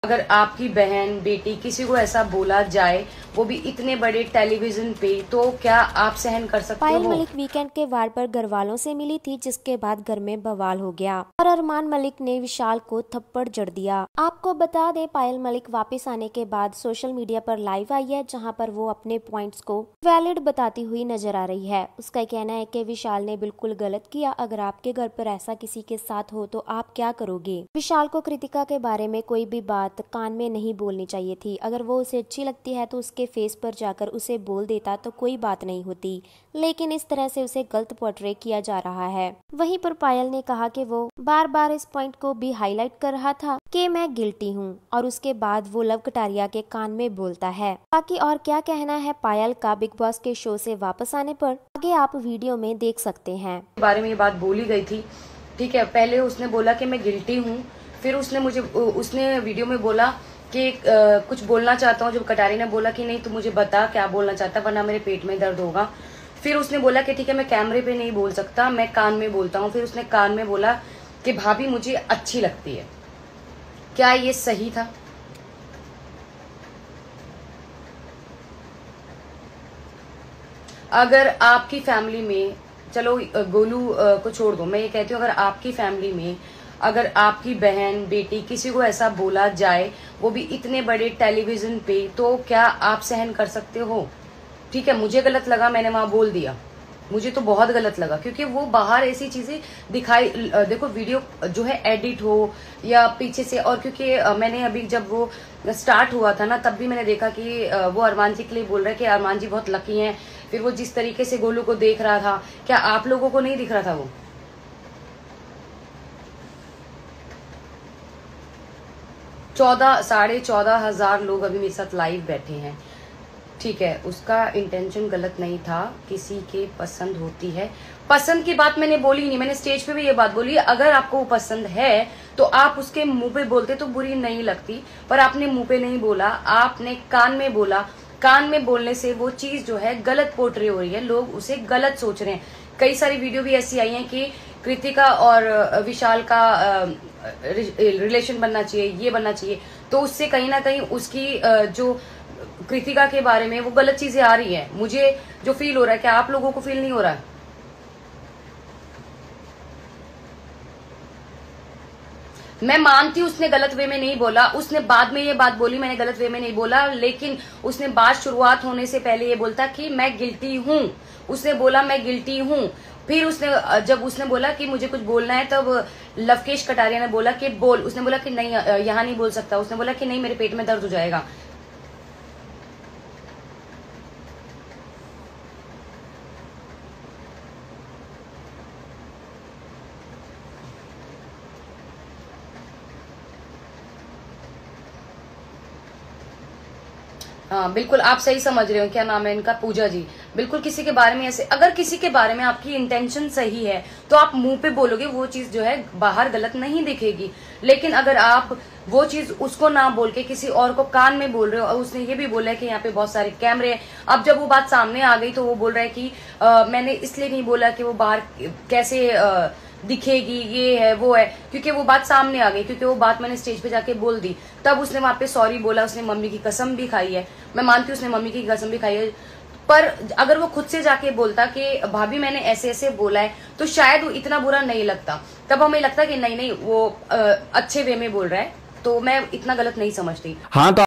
अगर आपकी बहन बेटी किसी को ऐसा बोला जाए, वो भी इतने बड़े टेलीविजन पे, तो क्या आप सहन कर सकते पायल हो? मलिक वीकेंड के वार पर घर वालों से मिली थी, जिसके बाद घर में बवाल हो गया और अरमान मलिक ने विशाल को थप्पड़ जड़ दिया। आपको बता दें, पायल मलिक वापस आने के बाद सोशल मीडिया पर लाइव आई है, जहां पर वो अपने पॉइंट्स को वैलिड बताती हुई नजर आ रही है। उसका कहना है कि विशाल ने बिल्कुल गलत किया। अगर आपके घर पर ऐसा किसी के साथ हो तो आप क्या करोगे? विशाल को कृतिका के बारे में कोई भी बात कान में नहीं बोलनी चाहिए थी। अगर वो उसे अच्छी लगती है तो उसके फेस पर जाकर उसे बोल देता तो कोई बात नहीं होती, लेकिन इस तरह से उसे गलत पोर्ट्रे किया जा रहा है। वहीं पर पायल ने कहा कि वो बार बार इस पॉइंट को भी हाईलाइट कर रहा था कि मैं गिल्टी हूँ, और उसके बाद वो लव कटारिया के कान में बोलता है। बाकी और क्या कहना है पायल का बिग बॉस के शो से वापस आने पर, आगे आप वीडियो में देख सकते हैं। बारे में ये बात बोली गई थी, ठीक है। पहले उसने बोला कि मैं गिल्टी हूँ, फिर उसने वीडियो में बोला कि कुछ बोलना चाहता हूँ। जब कटारी ने बोला कि नहीं तू मुझे बता क्या बोलना चाहता, वरना मेरे पेट में दर्द होगा। फिर उसने बोला कि ठीक है, मैं कैमरे पे नहीं बोल सकता, मैं कान में बोलता हूँ। फिर उसने कान में बोला कि भाभी मुझे अच्छी लगती है। क्या ये सही था? अगर आपकी फैमिली में, चलो गोलू को छोड़ दो, मैं ये कहती हूँ अगर आपकी फैमिली में अगर आपकी बहन बेटी किसी को ऐसा बोला जाए, वो भी इतने बड़े टेलीविजन पे, तो क्या आप सहन कर सकते हो? ठीक है, मुझे गलत लगा, मैंने वहां बोल दिया, मुझे तो बहुत गलत लगा, क्योंकि वो बाहर ऐसी चीजें दिखाई, देखो वीडियो जो है एडिट हो या पीछे से, और क्योंकि मैंने अभी जब वो स्टार्ट हुआ था ना, तब भी मैंने देखा कि वो अरमान जी के लिए बोल रहा है कि अरमान जी बहुत लकी हैं। फिर वो जिस तरीके से गोलू को देख रहा था, क्या आप लोगों को नहीं दिख रहा था? वो 14,500 लोग अभी मेरे साथ लाइव बैठे हैं, ठीक है। उसका इंटेंशन गलत नहीं था, किसी के पसंद होती है। पसंद की बात मैंने बोली नहीं, मैंने स्टेज पे भी ये बात बोली, अगर आपको वो पसंद है तो आप उसके मुंह पे बोलते तो बुरी नहीं लगती, पर आपने मुंह पे नहीं बोला, आपने कान में बोला। कान में बोलने से वो चीज जो है गलत पोर्ट्रे हो रही है, लोग उसे गलत सोच रहे हैं। कई सारी वीडियो भी ऐसी आई हैं कि कृतिका और विशाल का रिलेशन बनना चाहिए, ये बनना चाहिए, तो उससे कहीं ना कहीं उसकी जो कृतिका के बारे में वो गलत चीजें आ रही है। मुझे जो फील हो रहा है, क्या आप लोगों को फील नहीं हो रहा है? मैं मानती हूँ उसने गलत वे में नहीं बोला, उसने बाद में ये बात बोली मैंने गलत वे में नहीं बोला, लेकिन उसने बात शुरुआत होने से पहले ये बोलता कि मैं गिल्टी हूँ। उसने बोला मैं गिल्टी हूँ। फिर जब उसने बोला कि मुझे कुछ बोलना है, तब लवकेश कटारिया ने बोला कि बोल। उसने बोला कि नहीं, यहाँ नहीं बोल सकता। उसने बोला कि नहीं, मेरे पेट में दर्द हो जाएगा। हाँ बिल्कुल, आप सही समझ रहे हो। क्या नाम है इनका, पूजा जी। बिल्कुल, किसी के बारे में ऐसे, अगर किसी के बारे में आपकी इंटेंशन सही है तो आप मुंह पे बोलोगे, वो चीज जो है बाहर गलत नहीं दिखेगी। लेकिन अगर आप वो चीज उसको ना बोल के किसी और को कान में बोल रहे हो, और उसने ये भी बोला है कि यहाँ पे बहुत सारे कैमरे हैं, अब जब वो बात सामने आ गई तो वो बोल रहा है कि मैंने इसलिए नहीं बोला कि वो बाहर कैसे दिखेगी, ये है वो है, क्योंकि वो बात सामने आ गई, क्योंकि वो बात मैंने स्टेज पे जाके बोल दी। तब उसने वहां पे सॉरी बोला, उसने मम्मी की कसम भी खाई है। मैं मानती हूँ उसने मम्मी की कसम भी खाई है, पर अगर वो खुद से जाके बोलता कि भाभी मैंने ऐसे ऐसे बोला है, तो शायद वो इतना बुरा नहीं लगता। तब हमें लगता कि नहीं नहीं, वो अच्छे वे में बोल रहा है, तो मैं इतना गलत नहीं समझती। हाँ तो